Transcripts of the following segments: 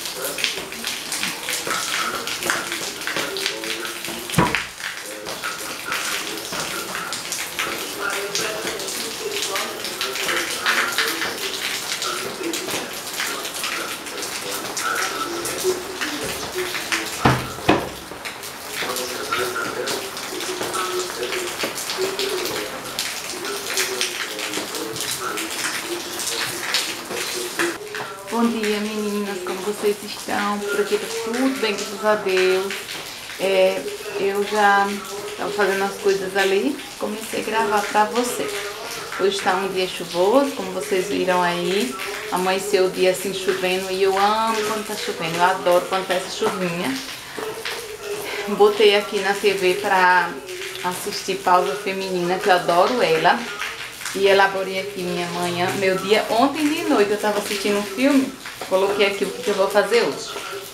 Bom dia, meninas, como vocês estão? Por aqui tá tudo bem, graças a Deus. Eu já estava fazendo as coisas ali, comecei a gravar pra vocês. Hoje está um dia chuvoso, como vocês viram aí. Amanheceu o dia assim chovendo e eu amo quando tá chovendo, eu adoro quando tá essa chuvinha. Botei aqui na TV pra assistir Pausa Feminina, que eu adoro ela. E elaborei aqui minha manhã, meu dia. Ontem de noite eu estava assistindo um filme, coloquei aqui o que eu vou fazer hoje.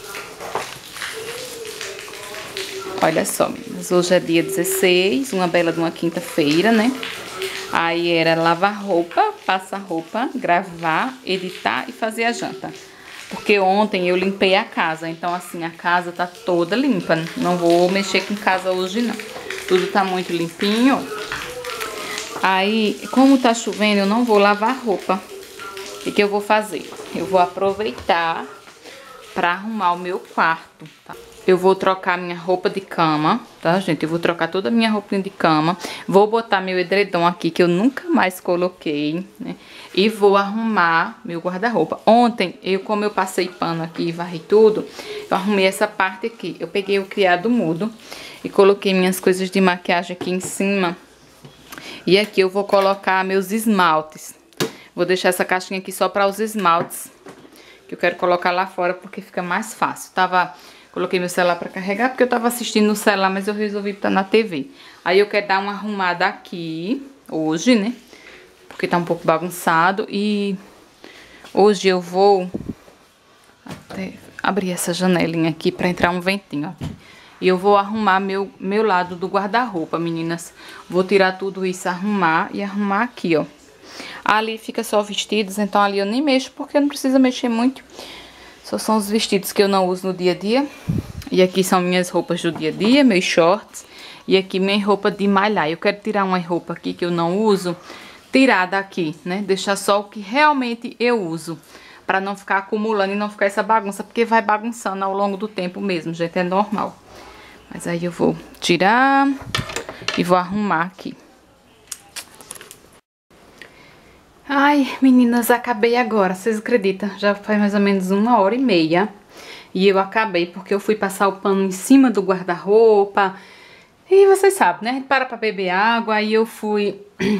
Olha só, meninas, hoje é dia 16, uma bela de uma quinta-feira, né? Aí era lavar roupa, passar roupa, gravar, editar e fazer a janta. Porque ontem eu limpei a casa, então assim, a casa tá toda limpa. Não vou mexer com casa hoje não. Tudo tá muito limpinho. Aí, como tá chovendo, eu não vou lavar roupa. O que eu vou fazer? Eu vou aproveitar pra arrumar o meu quarto, tá? Eu vou trocar minha roupa de cama, tá, gente? Eu vou trocar toda a minha roupa de cama. Vou botar meu edredom aqui, que eu nunca mais coloquei, né? E vou arrumar meu guarda-roupa. Ontem, como eu passei pano aqui e varri tudo, eu arrumei essa parte aqui. Eu peguei o criado mudo e coloquei minhas coisas de maquiagem aqui em cima. E aqui eu vou colocar meus esmaltes. Vou deixar essa caixinha aqui só para os esmaltes, que eu quero colocar lá fora porque fica mais fácil. Coloquei meu celular para carregar porque eu tava assistindo no celular, mas eu resolvi botar na TV. Aí eu quero dar uma arrumada aqui hoje, né? Porque tá um pouco bagunçado. E hoje eu vou até abrir essa janelinha aqui para entrar um ventinho, ó. E eu vou arrumar meu lado do guarda-roupa, meninas. Vou tirar tudo isso, arrumar e arrumar aqui, ó. Ali fica só vestidos, então ali eu nem mexo, porque não precisa mexer muito. Só são os vestidos que eu não uso no dia a dia. E aqui são minhas roupas do dia a dia, meus shorts. E aqui minha roupa de malhar. Eu quero tirar uma roupa aqui que eu não uso, tirar daqui, né? Deixar só o que realmente eu uso. Pra não ficar acumulando e não ficar essa bagunça, porque vai bagunçando ao longo do tempo mesmo, gente, é normal. Mas aí eu vou tirar e vou arrumar aqui. Ai, meninas, acabei agora, vocês acreditam? Já faz mais ou menos 1h30. E eu acabei porque eu fui passar o pano em cima do guarda-roupa. E vocês sabem, né? Para pra beber água. Aí eu fui...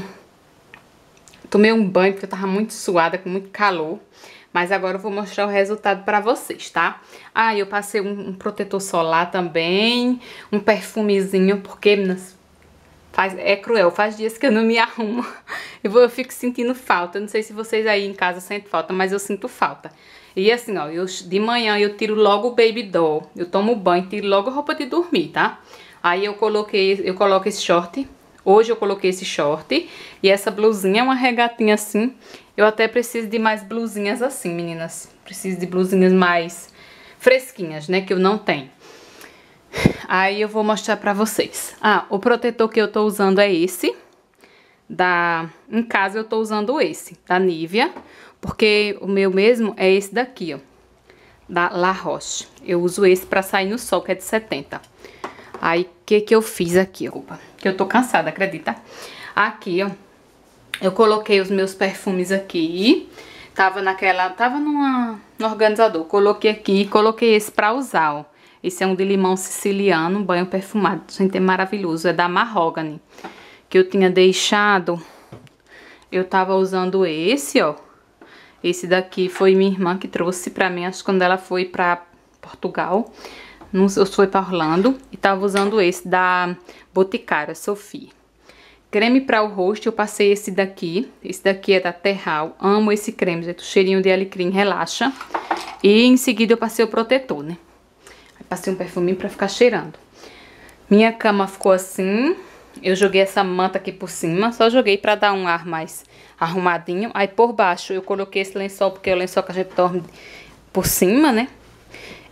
Tomei um banho porque eu tava muito suada, com muito calor. Mas agora eu vou mostrar o resultado pra vocês, tá? Ah, eu passei um protetor solar também, um perfumezinho, porque, meninas, é cruel, faz dias que eu não me arrumo. Eu fico sentindo falta, não sei se vocês aí em casa sentem falta, mas eu sinto falta. E assim, ó, de manhã eu tiro logo o baby doll, eu tomo banho, tiro logo a roupa de dormir, tá? Aí eu coloco esse short, hoje eu coloquei esse short e essa blusinha, uma regatinha assim. Eu até preciso de mais blusinhas assim, meninas. Preciso de blusinhas mais fresquinhas, né? Que eu não tenho. Aí eu vou mostrar pra vocês. Ah, o protetor que eu tô usando é esse. Em casa eu tô usando esse, da Nivea. Porque o meu mesmo é esse daqui, ó. Da La Roche. Eu uso esse pra sair no sol, que é de 70. Aí, o que eu fiz aqui, opa? Que eu tô cansada, acredita? Aqui, ó. Eu coloquei os meus perfumes aqui, tava no organizador, coloquei aqui e coloquei esse pra usar, ó. Esse é um de limão siciliano, banho perfumado, gente, é maravilhoso, é da Mahogany, que eu tinha deixado, eu tava usando esse, ó. Esse daqui foi minha irmã que trouxe pra mim, acho que quando ela foi pra Portugal, não sei, foi pra Orlando, e tava usando esse da Boticário, Sophie. Creme para o rosto, eu passei esse daqui é da Terral, amo esse creme, gente, o cheirinho de alecrim relaxa. E em seguida eu passei o protetor, né? Aí passei um perfuminho pra ficar cheirando. Minha cama ficou assim, eu joguei essa manta aqui por cima, só joguei pra dar um ar mais arrumadinho. Aí por baixo eu coloquei esse lençol, porque é o lençol que a gente dorme por cima, né?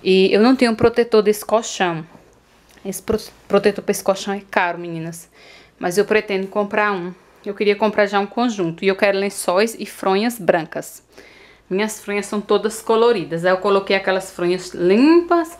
E eu não tenho um protetor desse colchão. Esse protetor para esse colchão é caro, meninas. Mas eu pretendo comprar um. Eu queria comprar já um conjunto. E eu quero lençóis e fronhas brancas. Minhas fronhas são todas coloridas. Aí eu coloquei aquelas fronhas limpas.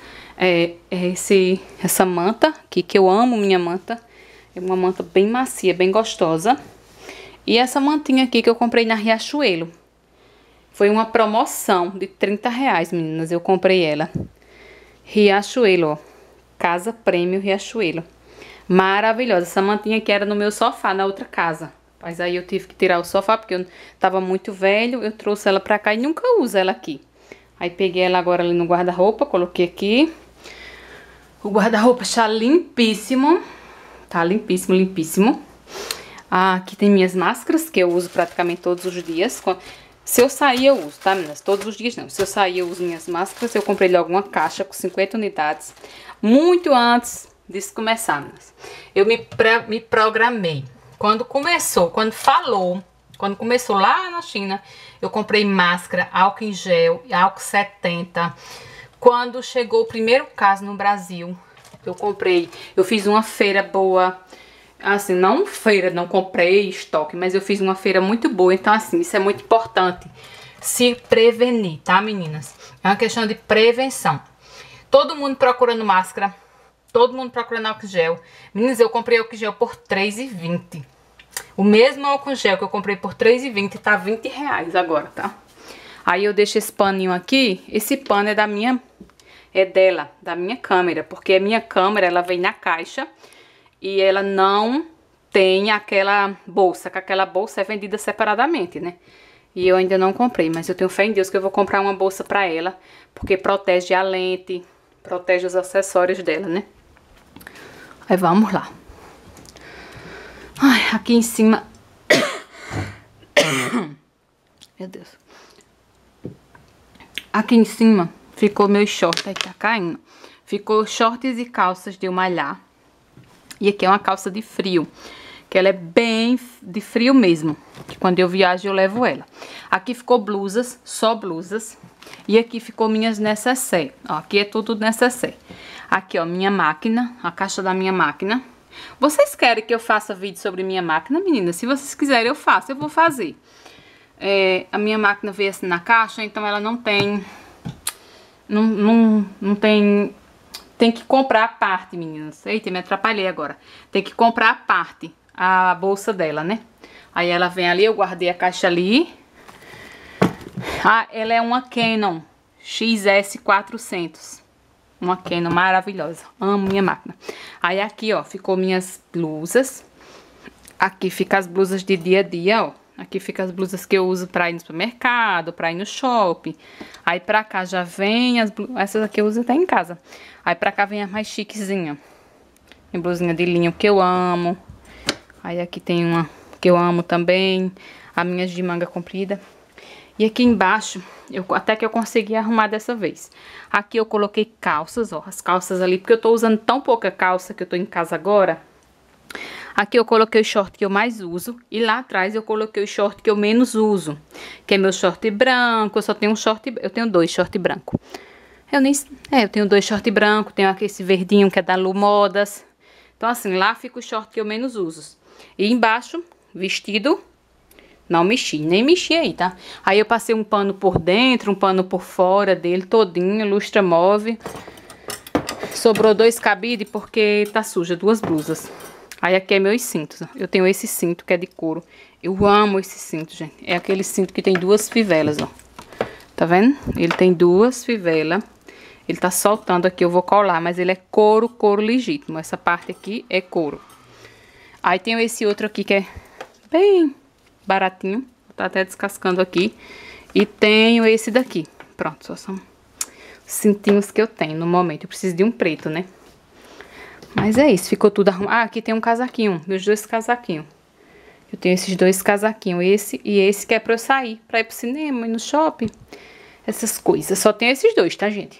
Essa manta aqui, que eu amo minha manta. É uma manta bem macia, bem gostosa. E essa mantinha aqui que eu comprei na Riachuelo. Foi uma promoção de R$30, meninas. Eu comprei ela. Riachuelo, ó. Casa Prêmio Riachuelo. Maravilhosa. Essa mantinha aqui era no meu sofá, na outra casa. Mas aí eu tive que tirar o sofá, porque eu tava muito velho. Eu trouxe ela pra cá e nunca uso ela aqui. Aí peguei ela agora ali no guarda-roupa, coloquei aqui. O guarda-roupa está limpíssimo. Tá limpíssimo, limpíssimo. Aqui tem minhas máscaras, que eu uso praticamente todos os dias. Se eu sair, eu uso, tá, meninas? Todos os dias não. Se eu sair, eu uso minhas máscaras. Eu comprei logo uma caixa com 50 unidades. Muito antes disso começar, meninas. Eu me programei. Quando começou lá na China, eu comprei máscara, álcool em gel, álcool 70. Quando chegou o primeiro caso no Brasil, eu fiz uma feira boa. Assim, não feira, não comprei estoque, mas eu fiz uma feira muito boa. Então, assim, isso é muito importante. Se prevenir, tá, meninas? É uma questão de prevenção. Todo mundo procurando máscara. Todo mundo procurando álcool gel. Meninas, eu comprei álcool gel por R$3,20. O mesmo álcool gel que eu comprei por R$3,20 tá R$20 agora, tá? Aí eu deixo esse paninho aqui. Esse pano é da minha câmera. Porque a minha câmera, ela vem na caixa. E ela não tem aquela bolsa, que aquela bolsa é vendida separadamente, né? E eu ainda não comprei, mas eu tenho fé em Deus que eu vou comprar uma bolsa pra ela, porque protege a lente, protege os acessórios dela, né? Aí vamos lá. Ai, aqui em cima... Meu Deus. Aqui em cima ficou meu short, aí tá caindo. Ficou shorts e calças de eu malhar. E aqui é uma calça de frio, que ela é bem de frio mesmo, que quando eu viajo eu levo ela. Aqui ficou blusas, só blusas. E aqui ficou minhas necessaire. Ó, aqui é tudo necessaire. Aqui, ó, minha máquina, a caixa da minha máquina. Vocês querem que eu faça vídeo sobre minha máquina, meninas? Se vocês quiserem eu faço, eu vou fazer. A minha máquina veio assim na caixa, então ela não tem... Não tem... Tem que comprar a parte, meninas. Eita, me atrapalhei agora. Tem que comprar a parte, a bolsa dela, né? Aí ela vem ali, eu guardei a caixa ali. Ah, ela é uma Canon XS400. Uma Canon maravilhosa. Amo minha máquina. Aí aqui, ó, ficou minhas blusas. Aqui fica as blusas de dia a dia, ó. Aqui fica as blusas que eu uso pra ir no supermercado, pra ir no shopping. Aí pra cá já vem as blusas. Essas aqui eu uso até em casa. Aí pra cá vem as mais chiquezinha. Tem blusinha de linho que eu amo. Aí aqui tem uma que eu amo também. As minhas de manga comprida. E aqui embaixo, até que eu consegui arrumar dessa vez. Aqui eu coloquei calças, ó. As calças ali, porque eu tô usando tão pouca calça que eu tô em casa agora. Aqui eu coloquei o short que eu mais uso. E lá atrás eu coloquei o short que eu menos uso. Que é meu short branco. Eu só tenho um short... Eu tenho 2 short branco. Eu tenho 2 short branco. Tenho aqui esse verdinho que é da Lu Modas. Então assim, lá fica o short que eu menos uso. E embaixo, vestido... Não mexi, nem mexi aí, tá? Aí eu passei um pano por dentro, um pano por fora dele todinho, lustra móvel. Sobrou 2 cabides porque tá suja, 2 blusas. Aí aqui é meus cintos, ó. Eu tenho esse cinto que é de couro. Eu amo esse cinto, gente. É aquele cinto que tem 2 fivelas, ó. Tá vendo? Ele tem 2 fivelas. Ele tá soltando aqui, eu vou colar, mas ele é couro, couro legítimo. Essa parte aqui é couro. Aí tem esse outro aqui que é bem baratinho. Tá até descascando aqui. E tenho esse daqui. Pronto, só são cintinhos que eu tenho no momento. Eu preciso de um preto, né? Mas é isso, ficou tudo arrumado. Ah, aqui tem um casaquinho, meus 2 casaquinhos. Eu tenho esses 2 casaquinhos, esse e esse que é pra eu sair, pra ir pro cinema, ir no shopping. Essas coisas, só tenho esses 2, tá, gente?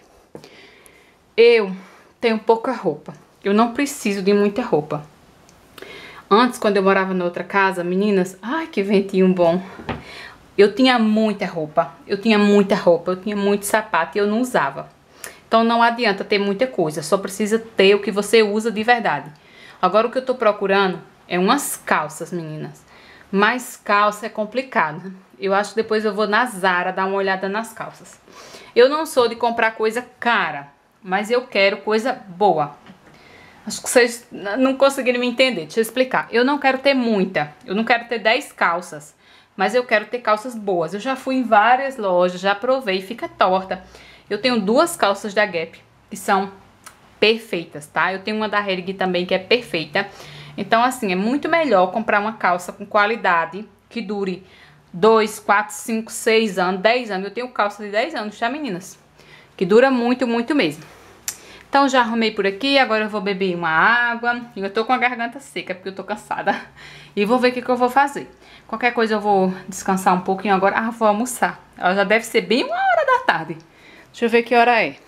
Eu tenho pouca roupa. Eu não preciso de muita roupa. Antes, quando eu morava na outra casa, meninas... Ai, que ventinho bom. Eu tinha muita roupa. Eu tinha muito sapato e eu não usava. Então não adianta ter muita coisa, só precisa ter o que você usa de verdade. Agora o que eu tô procurando é umas calças, meninas. Mas calça é complicado. Eu acho que depois eu vou na Zara dar uma olhada nas calças. Eu não sou de comprar coisa cara, mas eu quero coisa boa. Acho que vocês não conseguiram me entender. Deixa eu explicar. Eu não quero ter muita. Eu não quero ter 10 calças. Mas eu quero ter calças boas. Eu já fui em várias lojas, já provei, fica torta. Eu tenho 2 calças da Gap, que são perfeitas, tá? Eu tenho uma da Hering também, que é perfeita. Então, assim, é muito melhor comprar uma calça com qualidade, que dure 2, 4, 5, 6 anos, 10 anos. Eu tenho calça de 10 anos, tá, meninas? Que dura muito, muito mesmo. Então, já arrumei por aqui, agora eu vou beber uma água. Eu tô com a garganta seca, porque eu tô cansada. E vou ver o que eu vou fazer. Qualquer coisa eu vou descansar um pouquinho agora. Ah, vou almoçar. Ela já deve ser bem 1 hora da tarde. Deixa eu ver que hora é.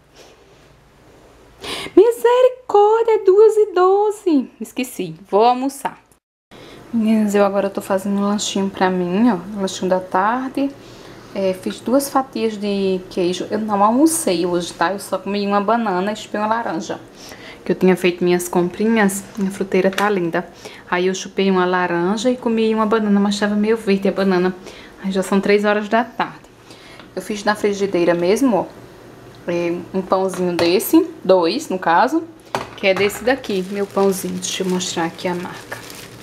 Misericórdia, é 2h12. Esqueci, vou almoçar. Meninas, eu agora tô fazendo um lanchinho pra mim, ó. Um lanchinho da tarde. Fiz 2 fatias de queijo. Eu não almocei hoje, tá? Eu só comi uma banana e chupei uma laranja. Que eu tinha feito minhas comprinhas. Minha fruteira tá linda. Aí eu chupei uma laranja e comi uma banana, mas tava meio verde a banana. Aí já são 3 horas da tarde. Eu fiz na frigideira mesmo, ó. Um pãozinho desse, 2 no caso, que é desse daqui, meu pãozinho. Deixa eu mostrar aqui a marca.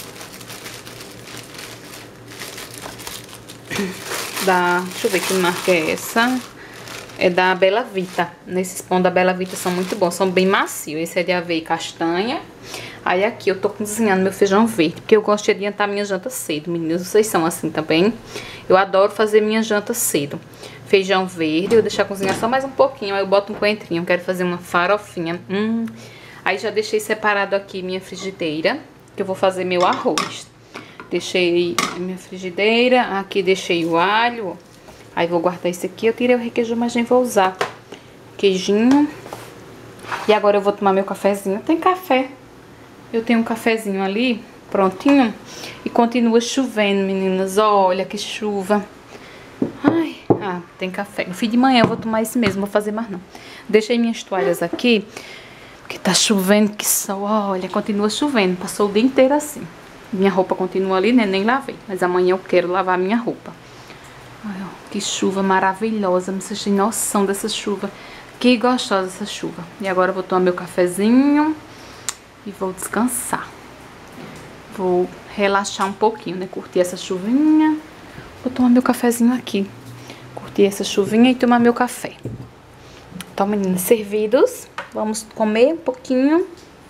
Deixa eu ver que marca é essa. É da Bela Vita. Nesses pão da Bela Vita são muito bons, são bem macios. Esse é de aveia e castanha. Aí aqui eu tô cozinhando meu feijão verde, porque eu gosto de adiantar minha janta cedo, meninas. Vocês são assim também? Eu adoro fazer minha janta cedo. Feijão verde, eu deixar cozinhar só mais um pouquinho, aí eu boto um coentrinho. Eu quero fazer uma farofinha. Aí já deixei separado aqui minha frigideira, que eu vou fazer meu arroz. Deixei a minha frigideira, aqui deixei o alho, ó. Aí vou guardar esse aqui, eu tirei o requeijão, mas nem vou usar. Queijinho. E agora eu vou tomar meu cafezinho. Tem café. Eu tenho um cafezinho ali, prontinho. E continua chovendo, meninas. Olha que chuva. Ai, tem café. No fim de manhã eu vou tomar esse mesmo, vou fazer mais não. Deixei minhas toalhas aqui, porque tá chovendo que sol. Olha, continua chovendo. Passou o dia inteiro assim. Minha roupa continua ali, né? Nem lavei. Mas amanhã eu quero lavar minha roupa. Ai, ó, que chuva maravilhosa. Não sei se tem noção dessa chuva. Que gostosa essa chuva. E agora eu vou tomar meu cafezinho e vou descansar. Vou relaxar um pouquinho, né? Curtir essa chuvinha. Vou tomar meu cafezinho aqui. Curtir essa chuvinha e tomar meu café. Então, meninas, servidos. Vamos comer um pouquinho.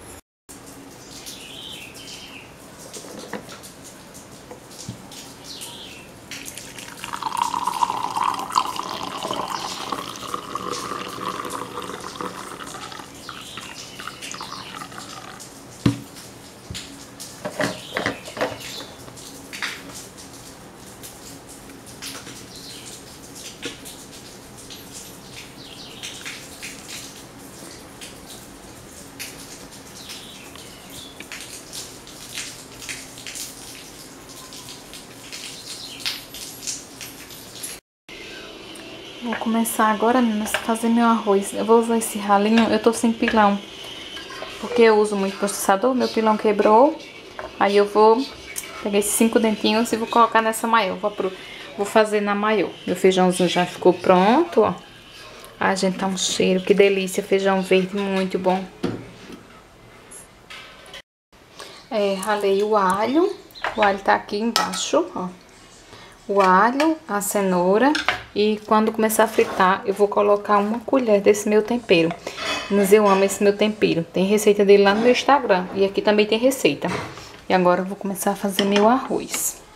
Vou começar agora, meninas, a fazer meu arroz. Eu vou usar esse ralinho, eu tô sem pilão, porque eu uso muito processador, meu pilão quebrou. Aí eu vou pegar esses 5 dentinhos e vou colocar nessa maior. Vou fazer na maior. Meu feijãozinho já ficou pronto, ó. Ah, gente, tá um cheiro, que delícia, feijão verde, muito bom. Ralei o alho tá aqui embaixo, ó. O alho, a cenoura, e quando começar a fritar, eu vou colocar 1 colher desse meu tempero. Mas eu amo esse meu tempero. Tem receita dele lá no meu Instagram, e aqui também tem receita. E agora eu vou começar a fazer meu arroz.